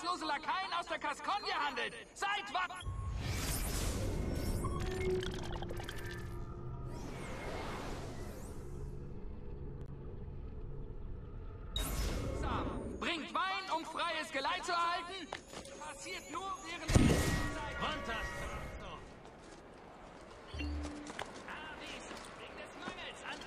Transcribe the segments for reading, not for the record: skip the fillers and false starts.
arbeitslose Lakaien aus der Gascogne handelt. Seid wahr! Bringt Wein, um freies Geleit zu erhalten. Passiert nur während der Zeit. Runter! Wegen des Mangels an...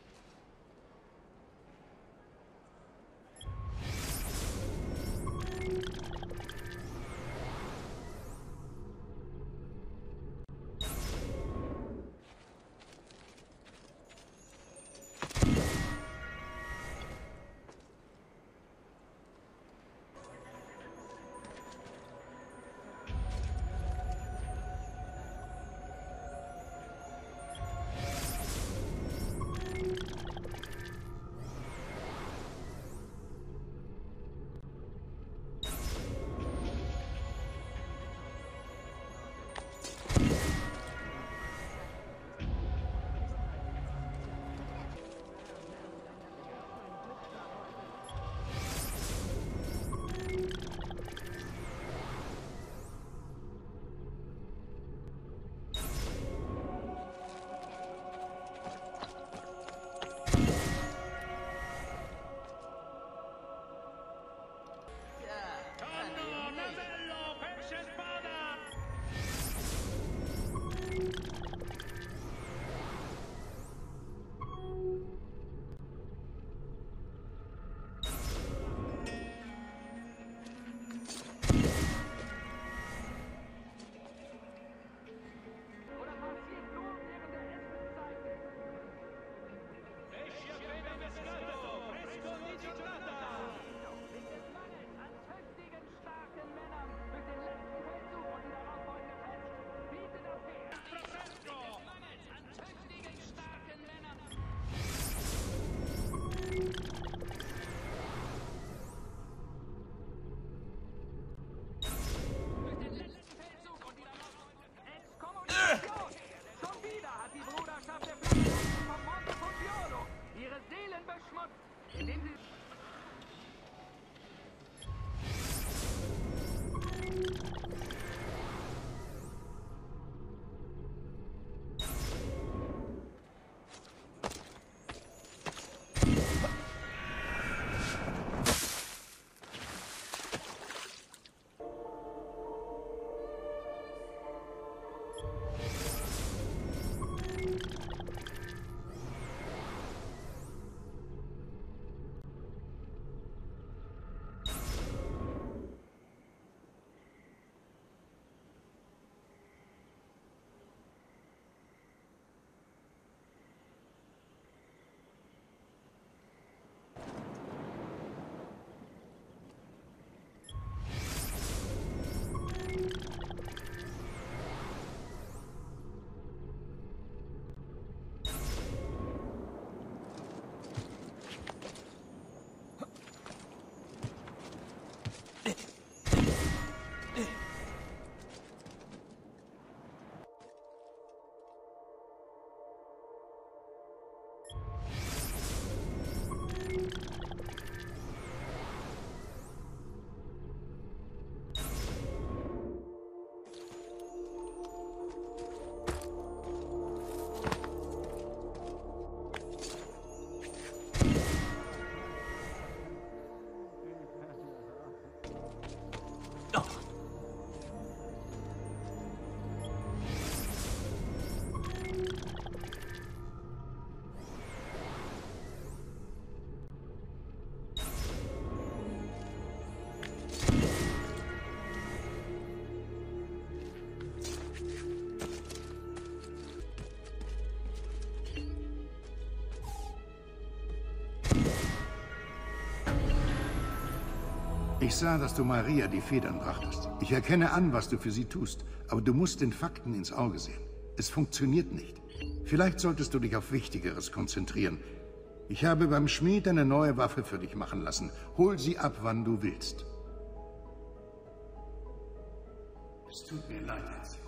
Ich sah, dass du Maria die Federn brachtest. Ich erkenne an, was du für sie tust, aber du musst den Fakten ins Auge sehen. Es funktioniert nicht. Vielleicht solltest du dich auf Wichtigeres konzentrieren. Ich habe beim Schmied eine neue Waffe für dich machen lassen. Hol sie ab, wann du willst. Es tut mir leid, Herz.